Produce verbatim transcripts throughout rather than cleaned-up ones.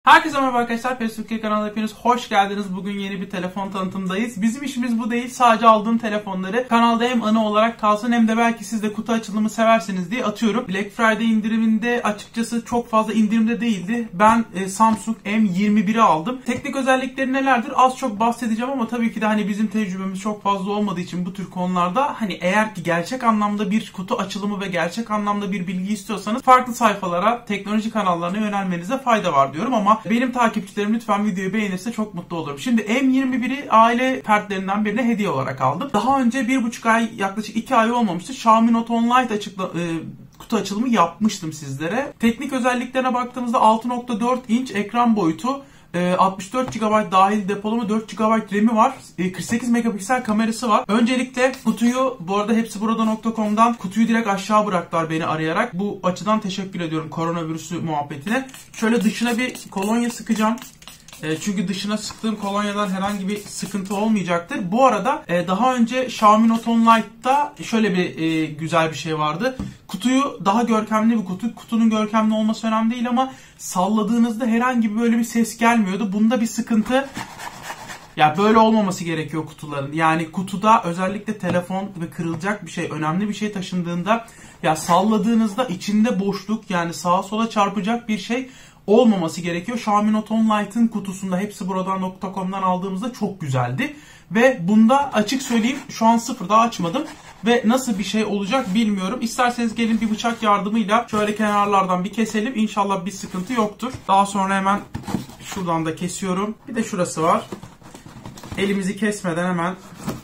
Herkese merhaba arkadaşlar, Facebook kanalına hepiniz hoş geldiniz. Bugün yeni bir telefon tanıtımdayız. Bizim işimiz bu değil, sadece aldığım telefonları kanalda hem anı olarak kalsın hem de belki siz de kutu açılımı seversiniz diye atıyorum. Black Friday indiriminde açıkçası çok fazla indirimde değildi. Ben e, Samsung M yirmi biri aldım. Teknik özellikleri nelerdir az çok bahsedeceğim ama tabii ki de hani bizim tecrübemiz çok fazla olmadığı için bu tür konularda hani eğer ki gerçek anlamda bir kutu açılımı ve gerçek anlamda bir bilgi istiyorsanız farklı sayfalara, teknoloji kanallarına yönelmenize fayda var diyorum ama benim takipçilerim lütfen videoyu beğenirse çok mutlu olurum. Şimdi M yirmi biri aile fertlerinden birine hediye olarak aldım. Daha önce bir buçuk ay, yaklaşık iki ay olmamıştı. Xiaomi Note on Lite açıkla, e, kutu açılımı yapmıştım sizlere. Teknik özelliklerine baktığımızda altı nokta dört inç ekran boyutu, altmış dört gigabayt dahil depolama, dört gigabayt RAM'i var. kırk sekiz megapiksel kamerası var. Öncelikle kutuyu, bu arada hepsi burada nokta com'dan kutuyu direkt aşağı bıraktılar beni arayarak. Bu açıdan teşekkür ediyorum koronavirüsü muhabbetine. Şöyle dışına bir kolonya sıkacağım. Çünkü dışına sıktığım kolonyadan herhangi bir sıkıntı olmayacaktır. Bu arada daha önce Xiaomi Note on Lite'da şöyle bir güzel bir şey vardı. Kutuyu daha görkemli bir kutu. Kutunun görkemli olması önemli değil ama salladığınızda herhangi bir böyle bir ses gelmiyordu. Bunda bir sıkıntı. Ya böyle olmaması gerekiyor kutuların. Yani kutuda özellikle telefon ve kırılacak bir şey, önemli bir şey taşındığında ya salladığınızda içinde boşluk, yani sağa sola çarpacak bir şey olmaması gerekiyor. Xiaomi Note on Lite'ın kutusunda hepsi buradan nokta com'dan aldığımızda çok güzeldi. Ve bunda açık söyleyeyim şu an sıfır, daha açmadım. Ve nasıl bir şey olacak bilmiyorum. İsterseniz gelin bir bıçak yardımıyla şöyle kenarlardan bir keselim. İnşallah bir sıkıntı yoktur. Daha sonra hemen şuradan da kesiyorum. Bir de şurası var. Elimizi kesmeden hemen.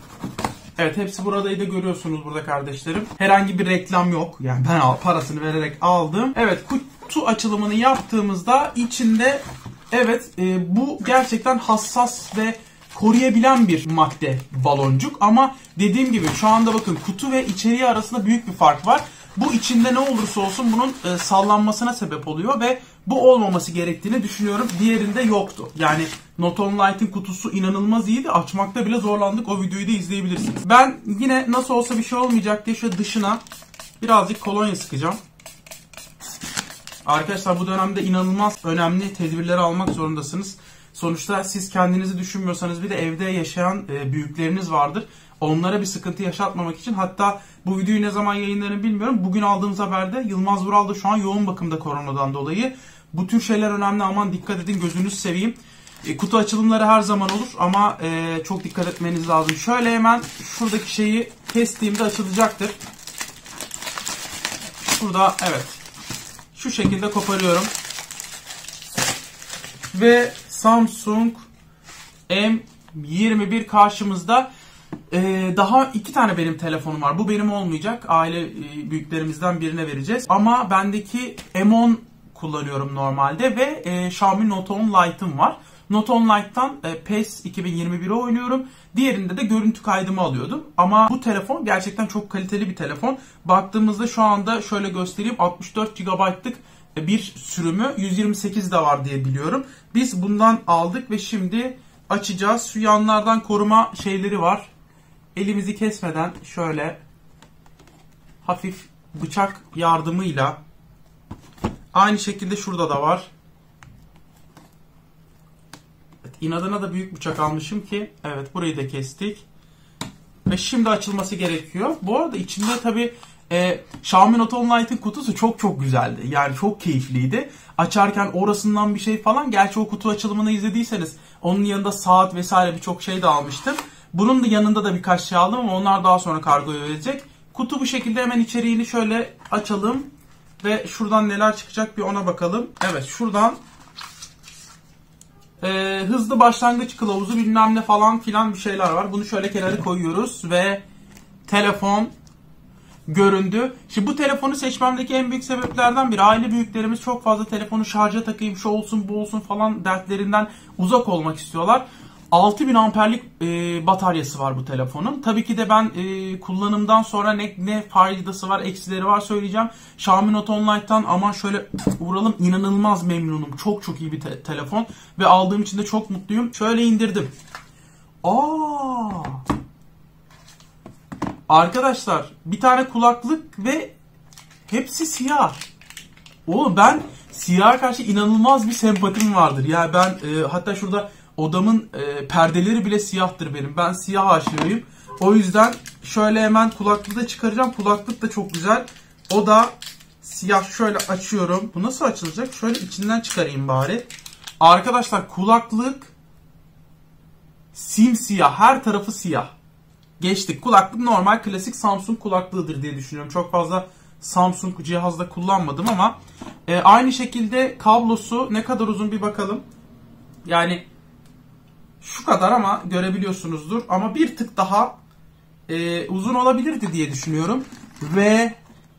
Evet, hepsi buradaydı, görüyorsunuz burada kardeşlerim. Herhangi bir reklam yok. Yani ben parasını vererek aldım. Evet, kutu açılımını yaptığımızda içinde evet e, bu gerçekten hassas ve koruyabilen bir madde baloncuk. Ama dediğim gibi şu anda bakın kutu ve içeriği arasında büyük bir fark var. Bu içinde ne olursa olsun bunun e, sallanmasına sebep oluyor ve bu olmaması gerektiğini düşünüyorum. Diğerinde yoktu. Yani Note on Lite'ın kutusu inanılmaz iyiydi. Açmakta bile zorlandık. O videoyu da izleyebilirsiniz. Ben yine nasıl olsa bir şey olmayacak diye şöyle dışına birazcık kolonya sıkacağım. Arkadaşlar bu dönemde inanılmaz önemli tedbirleri almak zorundasınız. Sonuçta siz kendinizi düşünmüyorsanız bir de evde yaşayan e, büyükleriniz vardır. Onlara bir sıkıntı yaşatmamak için, hatta bu videoyu ne zaman yayınlarını bilmiyorum. Bugün aldığımız haberde Yılmaz Vural da şu an yoğun bakımda koronadan dolayı. Bu tür şeyler önemli, aman dikkat edin, gözünüzü seveyim. E, kutu açılımları her zaman olur ama e, çok dikkat etmeniz lazım. Şöyle hemen şuradaki şeyi kestiğimde açılacaktır. Şurada evet. Şu şekilde koparıyorum. Ve Samsung M yirmi bir karşımızda. Ee, daha iki tane benim telefonum var. Bu benim olmayacak. Aile e, büyüklerimizden birine vereceğiz. Ama bendeki M on kullanıyorum normalde ve e, Xiaomi Note on Lite'ım var. Note on Lite'tan e, PES iki bin yirmi biri oynuyorum. Diğerinde de görüntü kaydımı alıyordum. Ama bu telefon gerçekten çok kaliteli bir telefon. Baktığımızda şu anda şöyle göstereyim. altmış dört gigabaytlık bir sürümü, yüz yirmi sekiz de var diye biliyorum. Biz bundan aldık ve şimdi açacağız. Şu yanlardan koruma şeyleri var. Elimizi kesmeden şöyle hafif bıçak yardımıyla, aynı şekilde şurada da var. Evet, inadına da büyük bıçak almışım ki evet, burayı da kestik. Ve şimdi açılması gerekiyor. Bu arada içinde tabi e, Xiaomi Note on Lite'ın kutusu çok çok güzeldi. Yani çok keyifliydi. Açarken orasından bir şey falan. Gerçi o kutu açılımını izlediyseniz onun yanında saat vesaire birçok şey de almıştım. Bunun da yanında da birkaç şey aldım ama onlar daha sonra kargoya verecek. Kutu bu şekilde, hemen içeriğini şöyle açalım. Ve şuradan neler çıkacak bir ona bakalım. Evet, şuradan e, hızlı başlangıç kılavuzu bilmem ne falan filan bir şeyler var. Bunu şöyle kenara koyuyoruz ve telefon göründü. Şimdi bu telefonu seçmemdeki en büyük sebeplerden biri, aile büyüklerimiz çok fazla telefonu şarja takayım, şu olsun bu olsun falan dertlerinden uzak olmak istiyorlar. altı bin amperlik e, bataryası var bu telefonun. Tabii ki de ben e, kullanımdan sonra ne, ne faydası var, eksileri var söyleyeceğim. Xiaomi Note on Lite'tan ama şöyle vuralım, inanılmaz memnunum. Çok çok iyi bir te- telefon ve aldığım için de çok mutluyum. Şöyle indirdim. Aa! Arkadaşlar bir tane kulaklık ve hepsi siyah. Oğlum ben siyaha karşı inanılmaz bir sempatim vardır. Yani ben e, hatta şurada odamın e, perdeleri bile siyahtır benim. Ben siyah aşığıyım. O yüzden şöyle hemen kulaklığı da çıkaracağım. Kulaklık da çok güzel. O da siyah. Şöyle açıyorum. Bu nasıl açılacak? Şöyle içinden çıkarayım bari. Arkadaşlar kulaklık simsiyah. Her tarafı siyah. Geçtik. Kulaklık normal klasik Samsung kulaklığıdır diye düşünüyorum. Çok fazla Samsung cihazda kullanmadım ama e, aynı şekilde kablosu ne kadar uzun bir bakalım. Yani şu kadar ama görebiliyorsunuzdur. Ama bir tık daha e, uzun olabilirdi diye düşünüyorum. Ve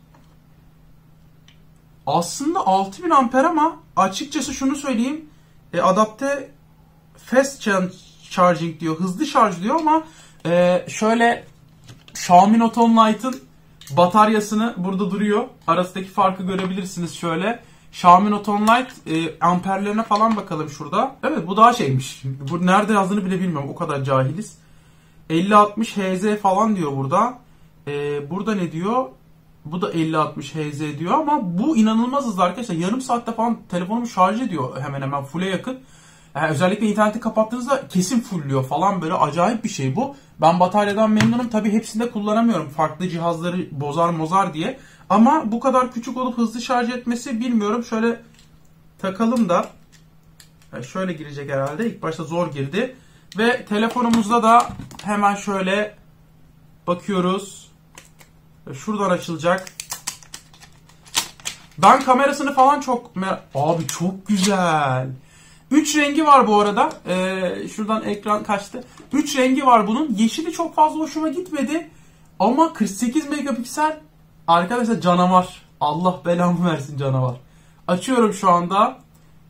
aslında altı bin amper ama açıkçası şunu söyleyeyim. E, adapte fast charging diyor. Hızlı şarj diyor ama e, şöyle Xiaomi Note on Lite'ın bataryasını burada duruyor. Arasındaki farkı görebilirsiniz şöyle. Xiaomi Note on Lite e, amperlerine falan bakalım şurada. Evet bu daha şeymiş. Bu nerede yazdığını bile bilmiyorum. O kadar cahiliz. elli altmış Hz falan diyor burada. E, burada ne diyor? Bu da elli altmış Hz diyor ama bu inanılmaz hızlı arkadaşlar. Yarım saatte falan telefonumu şarj ediyor hemen hemen full'e yakın. Yani özellikle interneti kapattığınızda kesin fullüyor falan, böyle acayip bir şey bu. Ben bataryadan memnunum. Tabii hepsinde kullanamıyorum. Farklı cihazları bozar mozar diye. Ama bu kadar küçük olup hızlı şarj etmesi bilmiyorum. Şöyle takalım da. Yani şöyle girecek herhalde. İlk başta zor girdi. Ve telefonumuzda da hemen şöyle bakıyoruz. Şuradan açılacak. Ben kamerasını falan çok... Abi çok güzel. üç rengi var bu arada. Ee, şuradan ekran kaçtı. üç rengi var bunun. Yeşili çok fazla hoşuma gitmedi. Ama kırk sekiz megapiksel arkadaşlar canavar. Allah belamı versin canavar. Açıyorum şu anda.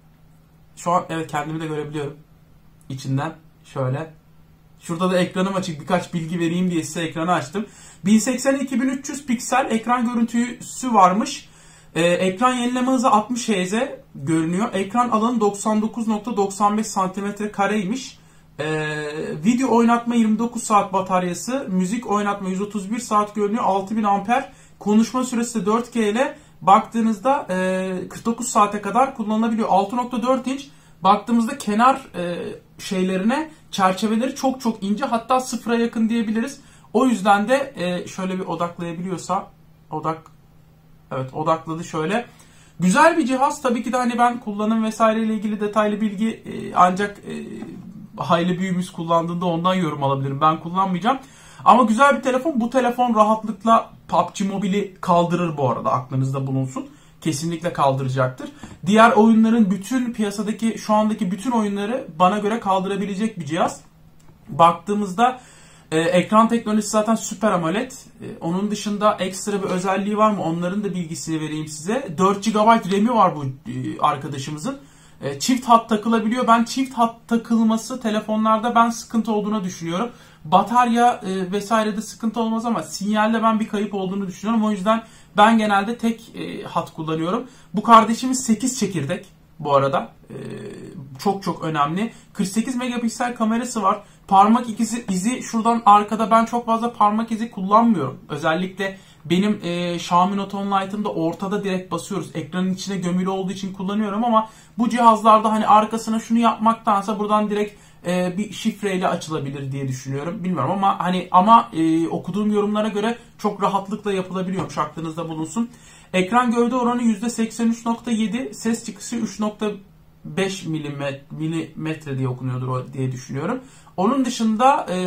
Şu an evet kendimi de görebiliyorum. İçinden şöyle. Şurada da ekranım açık. Birkaç bilgi vereyim diye size ekranı açtım. bin seksen iki bin üç yüz piksel ekran görüntüsü varmış. Ee, ekran yenileme hızı altmış Hz görünüyor. Ekran alanı doksan dokuz nokta doksan beş santimetre kareymiş. Ee, video oynatma yirmi dokuz saat bataryası. Müzik oynatma yüz otuz bir saat görünüyor. altı bin amper. Konuşma süresi de dört G ile baktığınızda e, kırk dokuz saate kadar kullanılabiliyor. altı nokta dört inç. Baktığımızda kenar e, şeylerine, çerçeveleri çok çok ince. Hatta sıfıra yakın diyebiliriz. O yüzden de e, şöyle bir odaklayabiliyorsa odak evet odakladı şöyle. Güzel bir cihaz. Tabii ki de hani ben kullanım vesaireyle ilgili detaylı bilgi e, ancak e, aile büyüğümüz kullandığında ondan yorum alabilirim. Ben kullanmayacağım. Ama güzel bir telefon. Bu telefon rahatlıkla P U B G Mobile'i kaldırır bu arada. Aklınızda bulunsun. Kesinlikle kaldıracaktır. Diğer oyunların bütün piyasadaki şu andaki bütün oyunları bana göre kaldırabilecek bir cihaz. Baktığımızda e, ekran teknolojisi zaten Super AMOLED. E, onun dışında ekstra bir özelliği var mı? Onların da bilgisini vereyim size. dört gigabayt RAM'i var bu e, arkadaşımızın. E, çift hat takılabiliyor. Ben çift hat takılması telefonlarda ben sıkıntı olduğunu düşünüyorum. Batarya e, vesairede sıkıntı olmaz ama sinyalde ben bir kayıp olduğunu düşünüyorum. O yüzden ben genelde tek e, hat kullanıyorum. Bu kardeşimiz sekiz çekirdek bu arada. E, çok çok önemli. kırk sekiz megapiksel kamerası var. Parmak izi, izi şuradan arkada, ben çok fazla parmak izi kullanmıyorum. Özellikle benim e, Xiaomi Note on Lite'ımda ortada direkt basıyoruz. Ekranın içine gömülü olduğu için kullanıyorum ama bu cihazlarda hani arkasına şunu yapmaktansa buradan direkt e, bir şifreyle açılabilir diye düşünüyorum. Bilmiyorum ama hani ama e, okuduğum yorumlara göre çok rahatlıkla yapılabiliyormuş. Aklınızda bulunsun. Ekran gövde oranı yüzde seksen üç nokta yedi, ses çıkısı üç nokta beş milimetre diye okunuyordur o diye düşünüyorum. Onun dışında e,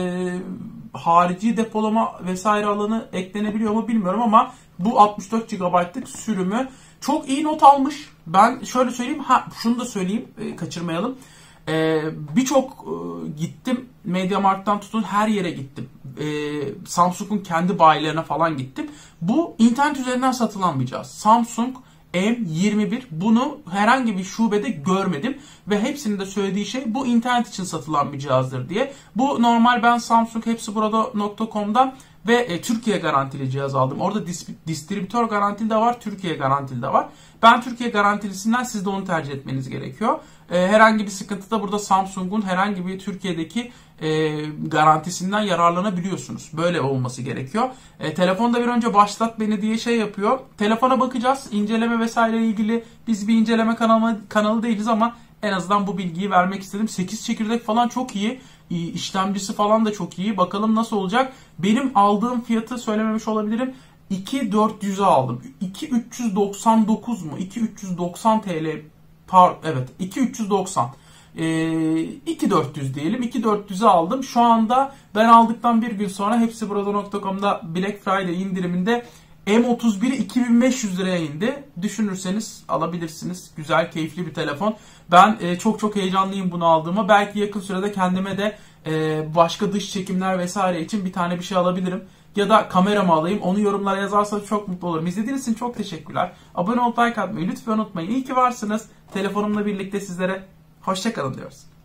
harici depolama vesaire alanı eklenebiliyor mu bilmiyorum ama bu altmış dört gigabaytlık sürümü çok iyi not almış. Ben şöyle söyleyeyim, ha şunu da söyleyeyim, e, kaçırmayalım. E, Birçok e, gittim, MediaMarkt'tan tutun her yere gittim. E, Samsung'un kendi bayilerine falan gittim. Bu internet üzerinden satılan bir cihaz. Samsung M yirmi bir. Bunu herhangi bir şubede görmedim ve hepsinin de söylediği şey bu internet için satılan bir cihazdır diye. Bu normal, ben Samsung hepsi burada nokta com'dan ve e, Türkiye garantili cihaz aldım. Orada dis- distribütör garantili de var, Türkiye garantili de var. Ben Türkiye garantilisinden, siz de onu tercih etmeniz gerekiyor. E, herhangi bir sıkıntı da burada Samsung'un herhangi bir Türkiye'deki e, garantisinden yararlanabiliyorsunuz. Böyle olması gerekiyor. E, telefonda bir önce başlat beni diye şey yapıyor. Telefona bakacağız. İnceleme vesaire ile ilgili biz bir inceleme kanalı, kanalı değiliz ama en azından bu bilgiyi vermek istedim. sekiz çekirdek falan çok iyi. İşlemcisi falan da çok iyi. Bakalım nasıl olacak. Benim aldığım fiyatı söylememiş olabilirim. iki bin dört yüze aldım. iki bin üç yüz doksan dokuz mu? iki bin üç yüz doksan T L. Par evet, iki bin üç yüz doksan. Ee, iki bin dört yüz diyelim. iki bin dört yüze aldım. Şu anda ben aldıktan bir gün sonra hepsiburada nokta com'da Black Friday indiriminde M otuz biri iki bin beş yüz liraya indi. Düşünürseniz alabilirsiniz. Güzel, keyifli bir telefon. Ben e, çok çok heyecanlıyım bunu aldığıma. Belki yakın sürede kendime de e, başka dış çekimler vesaire için bir tane bir şey alabilirim. Ya da kameramı alayım. Onu yorumlara yazarsanız çok mutlu olurum. İzlediğiniz için çok teşekkürler. Abone olup like atmayı lütfen unutmayın. İyi ki varsınız. Telefonumla birlikte sizlere hoşça kalın diyoruz.